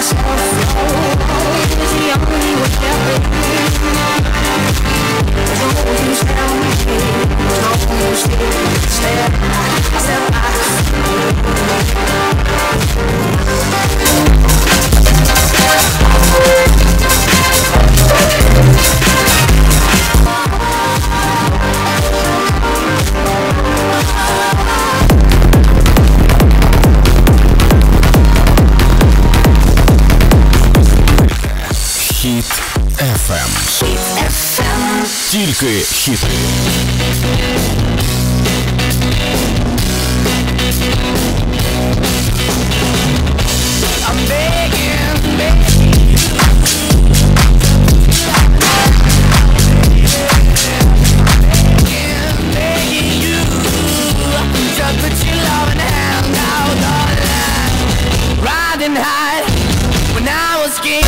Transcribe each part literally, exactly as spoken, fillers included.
Тільки хіти. I'm begging, begging you. Begging, begging you. Just put your loving hand out on the line. Riding high when I was king.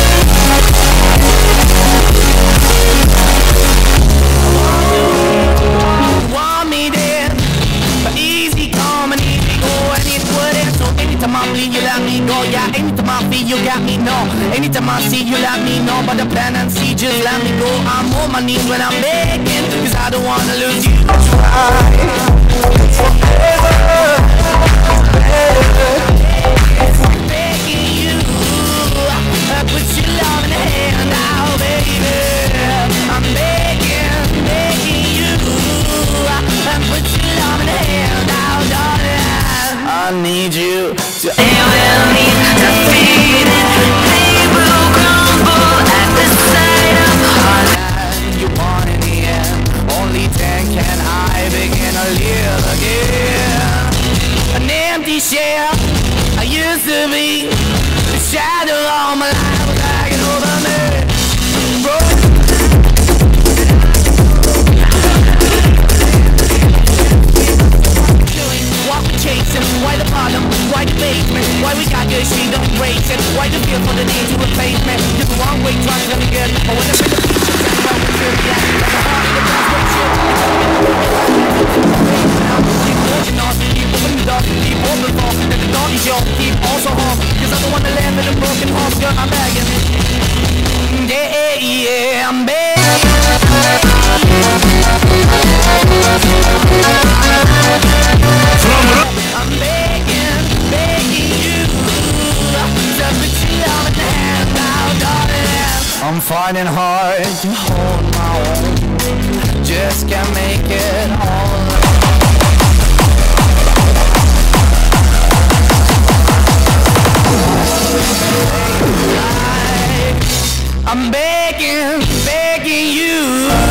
Anytime I bleed, you let me go. Yeah, anytime I feel, you got me, no. Anytime I see, you let me know. But the plan and see, just let me go. I'm on my knees when I'm begging, cause I don't wanna lose you. Try forever, better. Begging you, I put your love in the hand now, baby. I'm begging, begging you, I put your love in the hand now, darling. I need you to stay with me, to feed it. They will crumble at the sight of heart. You want in the end, only then can I begin to live again. An empty shell I used to be, the shadow of my life was hanging over me. Broken. Why we chasing? Why the bottom? Why the basement? Why we got good, she don't raise it? Why the feel for the need to replace me? You're the wrong way, trying to be good. But when the middle pieces and how we feel, yeah. Like a heart in the best way, shit. Keep pushing on, keep moving the door, keep open for. That the door is yours, keep also home. Cause I'm the one that live in a broken home, girl, I'm begging. Yeah, yeah, I'm begging. I'm begging, begging you to put your love in the hand now, darling. I'm finding hard to hold my own, just can't make it all. I'm begging, begging you.